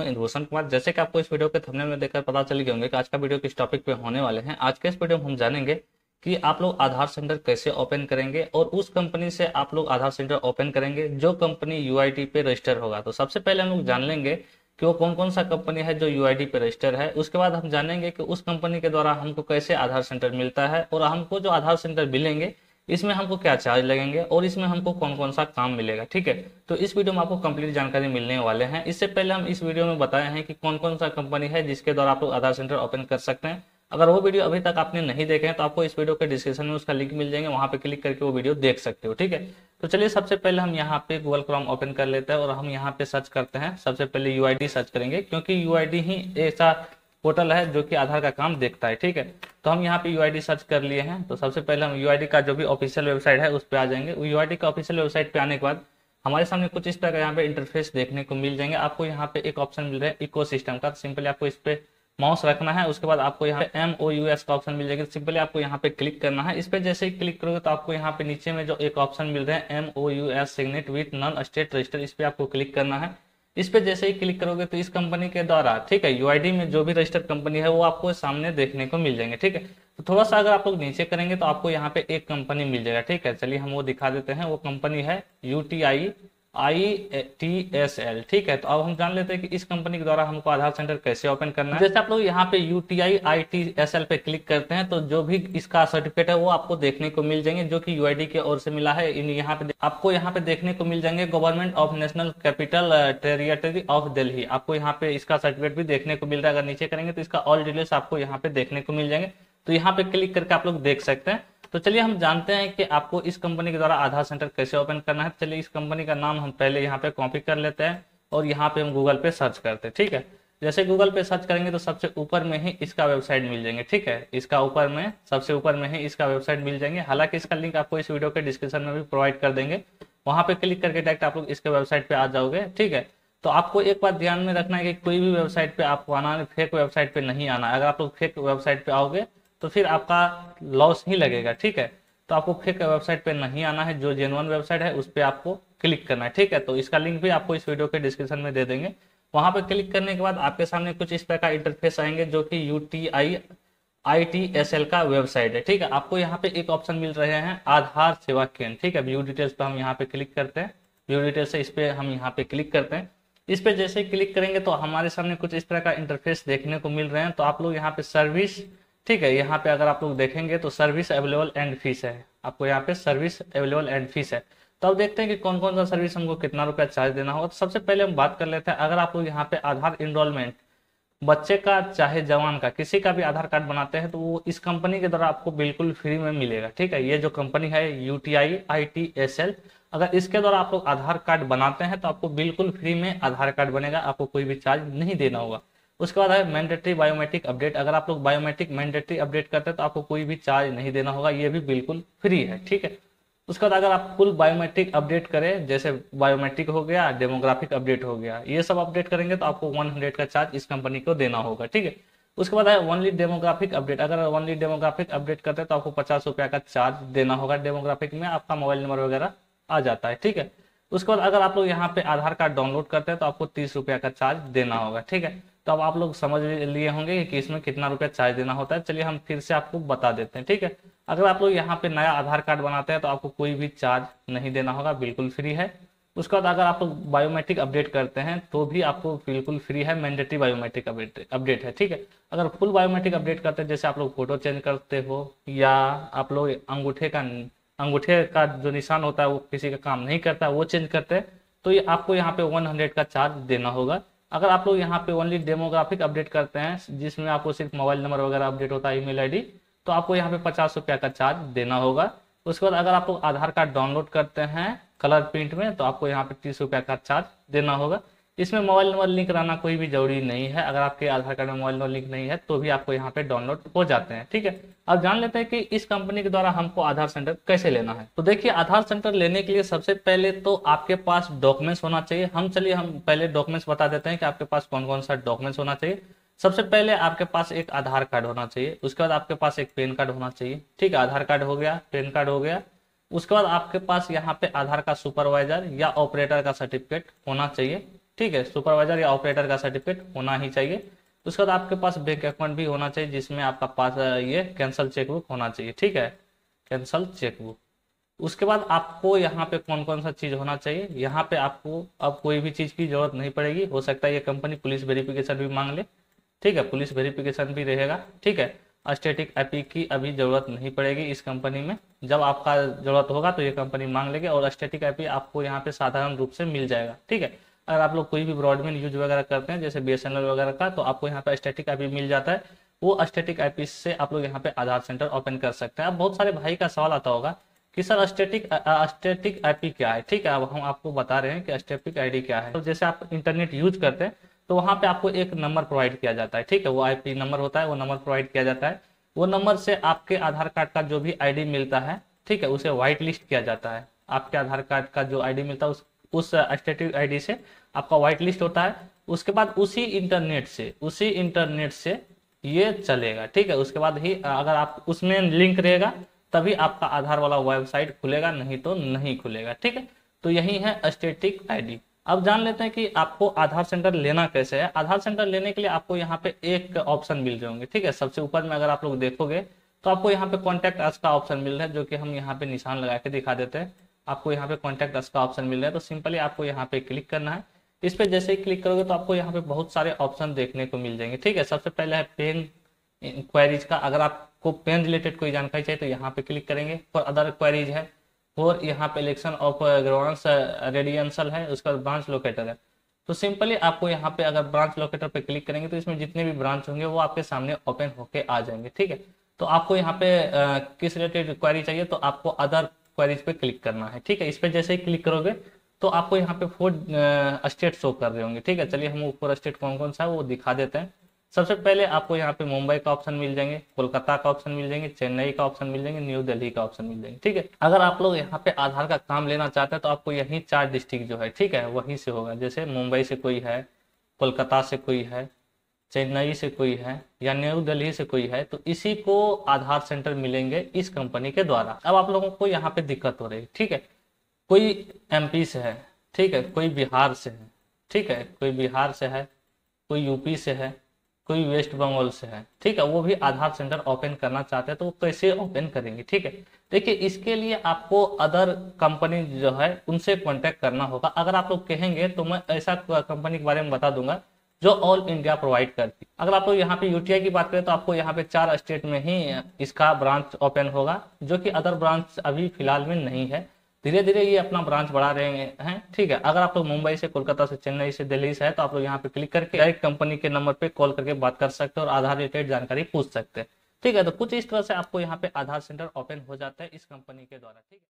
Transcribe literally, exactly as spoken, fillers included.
इंद्रभूषण कुमार। जैसे कि आपको इस वीडियो के थंबनेल में देखकर पता चल गए होंगे कि आज का वीडियो किस टॉपिक पे होने वाले हैं। आज के इस वीडियो में हम जानेंगे कि आप लोग आधार सेंटर कैसे ओपन करेंगे और उस कंपनी से आप लोग आधार सेंटर ओपन करेंगे जो कंपनी यूआईडी पे रजिस्टर होगा। तो सबसे पहले हम लोग जान लेंगे कि वो कौन कौन सा कंपनी है जो यूआईडी पे रजिस्टर है। उसके बाद हम जानेंगे कि उस कंपनी के द्वारा हमको कैसे आधार सेंटर मिलता है और हमको जो आधार सेंटर मिलेंगे इसमें हमको क्या चार्ज लगेंगे और इसमें हमको कौन कौन सा काम मिलेगा। ठीक है, तो इस वीडियो में आपको कंप्लीट जानकारी मिलने वाले हैं। इससे पहले हम इस वीडियो में बताए हैं कि कौन कौन सा कंपनी है जिसके द्वारा आप लोग आधार सेंटर ओपन कर सकते हैं। अगर वो वीडियो अभी तक आपने नहीं देखे हैं तो आपको इस वीडियो के डिस्क्रिप्शन में उसका लिंक मिल जाएंगे, वहां पे क्लिक करके वो वीडियो देख सकते हो। ठीक है, तो चलिए सबसे पहले हम यहाँ पे गूगल क्रोम ओपन कर लेते हैं और हम यहाँ पे सर्च करते हैं। सबसे पहले यूआईडी सर्च करेंगे क्योंकि यूआईडी ही ऐसा पोर्टल है जो कि आधार का काम देखता है। ठीक है, तो हम यहाँ पे यूआईडी सर्च कर लिए हैं। तो सबसे पहले हम यूआईडी का जो भी ऑफिशियल वेबसाइट है उस पर आ जाएंगे। यूआईडी का ऑफिशियल वेबसाइट पे आने के बाद हमारे सामने कुछ इस तरह का यहाँ पे इंटरफेस देखने को मिल जाएंगे। आपको यहाँ पे एक ऑप्शन मिल रहा है इकोसिस्टम का, सिंपली आपको इस पे माउस रखना है। उसके बाद आपको यहाँ पे एम ओ यू एस का ऑप्शन मिल जाएगा, सिंपली आपको यहाँ पे क्लिक करना है। इस पे जैसे ही क्लिक करोगे तो आपको यहाँ पे नीचे में जो एक ऑप्शन मिल रहा है M O U S signet with non state register, इस पे आपको क्लिक करना है। इस पे जैसे ही क्लिक करोगे तो इस कंपनी के द्वारा, ठीक है, यूआईडी में जो भी रजिस्टर्ड कंपनी है वो आपको सामने देखने को मिल जाएंगे। ठीक है, तो थोड़ा सा अगर आप लोग नीचे करेंगे तो आपको यहाँ पे एक कंपनी मिल जाएगा। ठीक है, चलिए हम वो दिखा देते हैं। वो कंपनी है UTI I T S L. ठीक है, तो अब हम जान लेते हैं कि इस कंपनी के द्वारा हमको आधार सेंटर कैसे ओपन करना है। जैसे आप लोग यहाँ पे UTI I T S L पे क्लिक करते हैं तो जो भी इसका सर्टिफिकेट है वो आपको देखने को मिल जाएंगे जो कि यूआईडी की ओर से मिला है। इन यहाँ पे आपको यहाँ पे देखने को मिल जाएंगे government of national capital territory of Delhi. आपको यहाँ पे इसका सर्टिफिकेट भी देखने को मिल रहा है। अगर नीचे करेंगे तो इसका ऑल डिटेल्स आपको यहाँ पे देखने को मिल जाएंगे। तो यहाँ पे क्लिक करके आप लोग देख सकते हैं। तो चलिए हम जानते हैं कि आपको इस कंपनी के द्वारा आधार सेंटर कैसे ओपन करना है। चलिए इस कंपनी का नाम हम पहले यहाँ पे कॉपी कर लेते हैं और यहाँ पे हम गूगल पे सर्च करते हैं। ठीक है, जैसे गूगल पे सर्च करेंगे तो सबसे ऊपर में ही इसका वेबसाइट मिल जाएंगे। ठीक है, इसका ऊपर में सबसे ऊपर में ही इसका वेबसाइट मिल जाएंगे। हालांकि इसका लिंक आपको इस वीडियो के डिस्क्रिप्शन में भी प्रोवाइड कर देंगे, वहां पे क्लिक करके डायरेक्ट आप लोग इसके वेबसाइट पे आ जाओगे। ठीक है, तो आपको एक बात ध्यान में रखना है कि कोई भी वेबसाइट पे आपको आना है, फेक वेबसाइट पे नहीं आना। अगर आप लोग फेक वेबसाइट पे आओगे तो फिर आपका लॉस ही लगेगा। ठीक है, तो आपको फेक वेबसाइट पे नहीं आना है, जो जेन्युइन वेबसाइट है उस पर आपको क्लिक करना है। ठीक है, तो इसका लिंक भी आपको इस वीडियो के डिस्क्रिप्शन में दे देंगे। वहां पे क्लिक करने के बाद आपके सामने कुछ इस तरह का इंटरफेस आएंगे जो कि UTI I T S L का वेबसाइट है। ठीक है, आपको यहाँ पे एक ऑप्शन मिल रहे हैं आधार सेवा केंद्र। ठीक है, व्यू डिटेल्स पे हम यहाँ पे क्लिक करते हैं। व्यू डिटेल्स से इस पे हम यहाँ पे क्लिक करते हैं। इस पे जैसे ही क्लिक करेंगे तो हमारे सामने कुछ इस तरह का इंटरफेस देखने को मिल रहे हैं। तो आप लोग यहाँ पे सर्विस, ठीक है, यहाँ पे अगर आप लोग देखेंगे तो सर्विस अवेलेबल एंड फीस है। आपको यहाँ पे सर्विस अवेलेबल एंड फीस है। तो अब देखते हैं कि कौन कौन सा सर्विस हमको कितना रुपया चार्ज देना होगा। तो सबसे पहले हम बात कर लेते हैं, अगर आप लोग यहाँ पे आधार इनरोलमेंट बच्चे का चाहे जवान का किसी का भी आधार कार्ड बनाते हैं तो वो इस कंपनी के द्वारा आपको बिल्कुल फ्री में मिलेगा। ठीक है, ये जो कंपनी है UTI I T S L, अगर इसके द्वारा आप लोग आधार कार्ड बनाते हैं तो आपको बिल्कुल फ्री में आधार कार्ड बनेगा, आपको कोई भी चार्ज नहीं देना होगा। उसके बाद है मैंडेटरी बायोमेट्रिक अपडेट। अगर आप लोग बायोमेट्रिक मैंडेटरी अपडेट करते हैं तो आपको कोई भी चार्ज नहीं देना होगा, ये भी बिल्कुल फ्री है। ठीक है, उसके बाद अगर आप फुल बायोमेट्रिक अपडेट करें, जैसे बायोमेट्रिक हो गया, डेमोग्राफिक अपडेट हो गया, ये सब अपडेट करेंगे तो आपको वन हंड्रेड का चार्ज इस कंपनी को देना होगा। ठीक है, उसके बाद है ओनली डेमोग्राफिक अपडेट। अगर ओनली डेमोग्राफिक अपडेट करते हैं तो आपको पचास रुपया का चार्ज देना होगा। डेमोग्राफिक में आपका मोबाइल नंबर वगैरह आ जाता है। ठीक है, उसके बाद अगर आप लोग यहाँ पे आधार कार्ड डाउनलोड करते हैं तो आपको तीस रुपया का चार्ज देना होगा। ठीक है, तो अब आप लोग समझ लिए होंगे कि इसमें कितना रुपया चार्ज देना होता है। चलिए हम फिर से आपको बता देते हैं। ठीक है, अगर आप लोग यहाँ पे नया आधार कार्ड बनाते हैं तो आपको कोई भी चार्ज नहीं देना होगा, बिल्कुल फ्री है। उसके बाद अगर आप लोग बायोमेट्रिक अपडेट करते हैं तो भी आपको बिल्कुल फ्री है, मैंडेटरी बायोमेट्रिक अपडेट है। ठीक है, अगर फुल बायोमेट्रिक अपडेट करते हैं, जैसे आप लोग फोटो चेंज करते हो या आप लोग अंगूठे का अंगूठे का जो निशान होता है वो किसी का काम नहीं करता, वो चेंज करते हैं तो ये आपको यहाँ पे वन हंड्रेड का चार्ज देना होगा। अगर आप लोग यहाँ पे ओनली डेमोग्राफिक अपडेट करते हैं जिसमें आपको सिर्फ मोबाइल नंबर वगैरह अपडेट होता है, ईमेल आईडी, तो आपको यहाँ पे पचास रुपया का चार्ज देना होगा। उसके बाद अगर आप लोग आधार कार्ड डाउनलोड करते हैं कलर प्रिंट में तो आपको यहाँ पे तीस रुपया का चार्ज देना होगा। इसमें मोबाइल नंबर लिंक रहना कोई भी जरूरी नहीं है। अगर आपके आधार कार्ड में मोबाइल नंबर लिंक नहीं है तो भी आपको यहाँ पे डाउनलोड हो जाते हैं। ठीक है, अब जान लेते हैं कि इस कंपनी के द्वारा हमको आधार सेंटर कैसे लेना है। तो देखिए, आधार सेंटर लेने के लिए सबसे पहले तो आपके पास डॉक्यूमेंट्स होना चाहिए। हम चलिए हम पहले डॉक्यूमेंट्स बता देते हैं कि आपके पास कौन कौन सा डॉक्यूमेंट्स होना चाहिए। सबसे पहले आपके पास एक आधार कार्ड होना चाहिए। उसके बाद आपके पास एक पैन कार्ड होना चाहिए। ठीक है, आधार कार्ड हो गया, पैन कार्ड हो गया। उसके बाद आपके पास यहाँ पे आधार का सुपरवाइजर या ऑपरेटर का सर्टिफिकेट होना चाहिए। ठीक है, सुपरवाइजर या ऑपरेटर का सर्टिफिकेट होना ही चाहिए। उसके बाद आपके पास बैंक अकाउंट भी होना चाहिए जिसमें आपका पास ये कैंसल चेकबुक होना चाहिए, ठीक है, कैंसल चेकबुक। उसके बाद आपको यहाँ पे कौन कौन सा चीज होना चाहिए, यहाँ पे आपको अब कोई भी चीज की जरूरत नहीं पड़ेगी। हो सकता है ये कंपनी पुलिस वेरिफिकेशन भी मांग ले, ठीक है, पुलिस वेरिफिकेशन भी रहेगा, ठीक है। स्टैटिक आईपी की अभी जरूरत नहीं पड़ेगी इस कंपनी में, जब आपका जरूरत होगा तो ये कंपनी मांग लेगी, और स्टैटिक आईपी आपको यहाँ पे साधारण रूप से मिल जाएगा, ठीक है। अगर आप लोग कोई भी ब्रॉडबैंड यूज वगैरह करते हैं जैसे बीएसएनएल वगैरह का, तो आपको यहाँ पे स्टैटिक आईपी मिल जाता है। वो स्टैटिक आईपी से आप लोग यहाँ पे आधार सेंटर ओपन कर सकते हैं। अब बहुत सारे भाई का सवाल आता होगा कि सर स्टैटिक स्टैटिक आईपी क्या है, ठीक है। अब हम आपको बता रहे हैं कि स्टैटिक आईडी क्या है। तो जैसे आप इंटरनेट यूज करते हैं तो वहां पे आपको एक नंबर प्रोवाइड किया जाता है, ठीक है, वो आईपी नंबर होता है, वो नंबर प्रोवाइड किया जाता है। वो नंबर से आपके आधार कार्ड का जो भी आईडी मिलता है, ठीक है, उसे व्हाइट लिस्ट किया जाता है। आपके आधार कार्ड का जो आईडी मिलता है उस उस स्टैटिक आईडी से आपका व्हाइट लिस्ट होता है। उसके बाद उसी इंटरनेट से उसी इंटरनेट से ये चलेगा, ठीक है। उसके बाद ही अगर आप उसमें लिंक रहेगा तभी आपका आधार वाला वेबसाइट खुलेगा, नहीं तो नहीं खुलेगा, ठीक है। तो यही है स्टैटिक आईडी। अब जान लेते हैं कि आपको आधार सेंटर लेना कैसे है। आधार सेंटर लेने के लिए आपको यहाँ पे एक ऑप्शन मिल रहे होंगे, ठीक है। सबसे ऊपर में अगर आप लोग देखोगे तो आपको यहाँ पे कॉन्टैक्ट अस का ऑप्शन मिल रहा है, जो कि हम यहाँ पे निशान लगा के दिखा देते हैं। आपको यहाँ पे कॉन्टैक्ट अस का ऑप्शन मिल रहा है, तो सिंपली आपको यहाँ पे क्लिक करना है। इस पे जैसे ही क्लिक करोगे तो आपको यहाँ पे बहुत सारे ऑप्शन देखने को मिल जाएंगे, ठीक है। सबसे पहले है पेन क्वेरीज का। अगर आपको पेन रिलेटेड कोई जानकारी चाहिए तो यहाँ पे क्लिक करेंगे। फॉर अदर क्वेरीज है, और यहाँ पे इलेक्शन ऑफ ग्राउंड्स रेडियंसल है, उसका ब्रांच लोकेटर है। तो सिंपली आपको यहाँ पे अगर ब्रांच लोकेटर पे क्लिक करेंगे तो इसमें जितने भी ब्रांच होंगे वो आपके सामने ओपन होके आ जाएंगे, ठीक है। तो आपको यहाँ पे आ, किस रिलेटेड क्वेरी चाहिए तो आपको अदर क्वेरीज पे क्लिक करना है, ठीक है। इस पे जैसे ही क्लिक करोगे तो आपको यहाँ पे फोर स्टेट शो कर रहे होंगे, ठीक है। चलिए हम फोर स्टेट कौन कौन सा है वो दिखा देते हैं। सबसे पहले आपको यहाँ पे मुंबई का ऑप्शन मिल जाएंगे, कोलकाता का ऑप्शन मिल जाएंगे, चेन्नई का ऑप्शन मिल जाएंगे, न्यू दिल्ली का ऑप्शन मिल जाएंगे, ठीक है। अगर आप लोग यहाँ पे आधार का काम लेना चाहते हैं तो आपको यही चार डिस्ट्रिक्ट जो है, ठीक है, वहीं से होगा। जैसे मुंबई से कोई है, कोलकाता से कोई है, चेन्नई से कोई है, या न्यू दिल्ली से कोई है, तो इसी को आधार सेंटर मिलेंगे इस कंपनी के द्वारा। अब आप लोगों को यहाँ पे दिक्कत हो रही है, ठीक है। कोई एमपी से है, ठीक है, कोई बिहार से है, ठीक है, कोई बिहार से है, कोई यूपी से है, कोई वेस्ट बंगाल से है, ठीक है, वो भी आधार सेंटर ओपन करना चाहते हैं तो वो कैसे ओपन करेंगे, ठीक है। देखिए इसके लिए आपको अदर कंपनी जो है उनसे कांटेक्ट करना होगा। अगर आप लोग कहेंगे तो मैं ऐसा कंपनी के बारे में बता दूंगा जो ऑल इंडिया प्रोवाइड करती। अगर आप लोग यहाँ पे यूटीआई की बात करें तो आपको यहाँ पे चार स्टेट में ही इसका ब्रांच ओपन होगा, जो कि अदर ब्रांच अभी फिलहाल में नहीं है। धीरे धीरे ये अपना ब्रांच बढ़ा रहे हैं, ठीक है। अगर आप लोग मुंबई से, कोलकाता से, चेन्नई से, दिल्ली से है तो आप लोग यहाँ पे क्लिक करके डायरेक्ट कंपनी के नंबर पे कॉल करके बात कर सकते हैं और आधार रिलेटेड जानकारी पूछ सकते हैं, ठीक है। तो कुछ इस तरह से आपको यहाँ पे आधार सेंटर ओपन हो जाता है इस कंपनी के द्वारा, ठीक है।